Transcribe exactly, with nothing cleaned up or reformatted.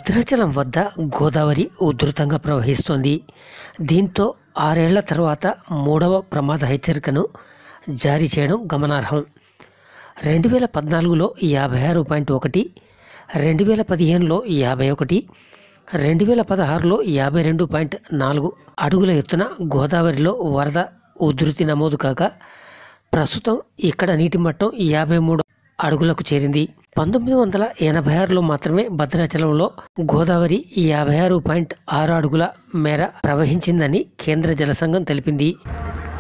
భద్రాచలం వద్ద గోదావరి ఉధృతంగా ప్రవహిస్తోంది. దీంతో ఆరేళ్ల తర్వాత మూడవ ప్రమాద హెచ్చరికను జారీ చేయడం గమనార్హం. రెండు వేల పద్నాలుగులో యాభై ఆరు పాయింట్ ఒకటి, రెండు వేల పదిహేనులో యాభై ఒకటి, రెండు వేల పదహారులో యాభై రెండు పాయింట్ నాలుగు అడుగుల ఎత్తున గోదావరిలో వరద ఉధృతి నమోదు కాగా ప్రస్తుతం ఇక్కడ నీటి మట్టం యాభై మూడు అడుగులకు చేరింది. పంతొమ్మిది వందల ఎనభై ఆరులో మాత్రమే భద్రాచలంలో గోదావరి యాభై ఆరు పాయింట్ ఆరు అడుగుల మేర ప్రవహించిందని కేంద్ర జలసంఘం తెలిపింది.